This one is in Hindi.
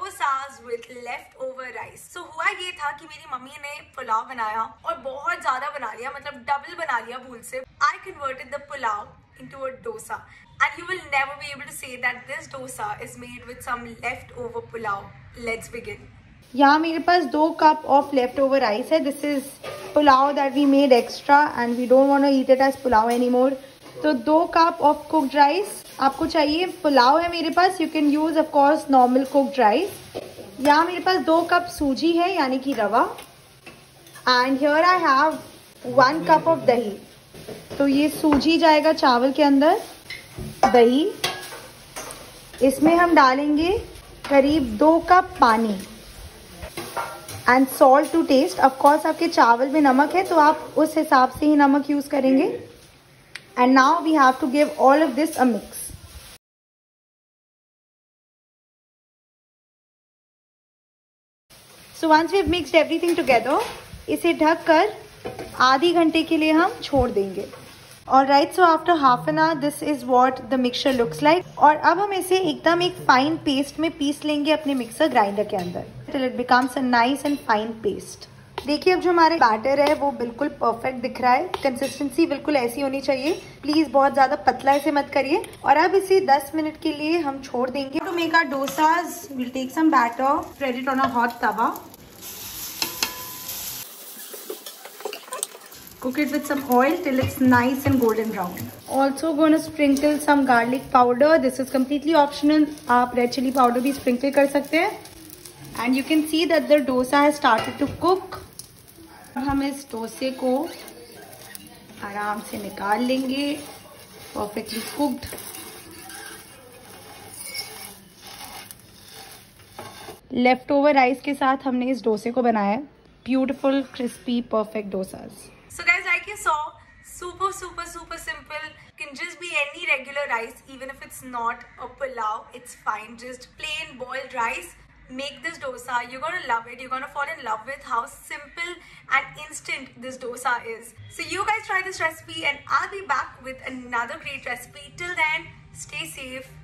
Dosas with leftover rice. So हुआ ये था कि मेरी मम्मी ने पुलाव बनाया और बहुत ज्यादा बना लिया, मतलब डबल बना लिया भूल से। I converted the pulao into a dosa and you will never be able to say that this dosa is made with some leftover pulao. Let's begin. यहाँ मेरे पास 2 cup of leftover rice है. This is pulao that we made extra and we don't want to eat it as pulao any more. तो 2 कप ऑफ कुक्ड राइस आपको चाहिए. पुलाव है मेरे पास, you can use of course normal cooked rice. यहाँ मेरे पास 2 कप सूजी है यानी कि रवा. And here I have 1 cup of dahi. तो ये सूजी जाएगा चावल के अंदर. दही, इसमें हम डालेंगे करीब 2 कप पानी. And salt to taste. Of course आपके चावल में नमक है तो आप उस हिसाब से ही नमक यूज करेंगे. And now we have to give all of this a mix. So once we have mixed everything together, इसे ढककर आधी घंटे के लिए हम छोड़ देंगे. Alright, so after half an hour this is what the mixture looks like. और अब हम इसे एकदम एक फाइन पेस्ट में पीस लेंगे अपने मिक्सर ग्राइंडर के अंदर till it becomes a nice and fine paste. देखिए अब जो हमारे बैटर है वो बिल्कुल परफेक्ट दिख रहा है. कंसिस्टेंसी बिल्कुल ऐसी होनी चाहिए. प्लीज बहुत ज्यादा पतला इसे मत करिए. और अब इसे 10 मिनट के लिए हम छोड़ देंगे. To make our dosas will take some batter, spread it on a hot tawa. Cook it with some oil till it's nice and golden brown. Also going to sprinkle some garlic powder. This is completely optional. आप red chili powder भी sprinkle कर सकते हैं. And you can see that the dosa has started to cook. हम इस डोसे को आराम से निकाल लेंगे. Perfectly cooked. Leftover rice के साथ हमने इस डोसे को बनाया है. Beautiful, crispy, perfect dosas. So guys, like you saw, super simple. Can just be any regular rice, even if it's not a pulao, it's fine. Just plain boiled rice. Make this dosa. You're gonna love it. You're gonna fall in love with how simple and instant this dosa is. So you guys try this recipe and I'll be back with another great recipe. Till then, stay safe.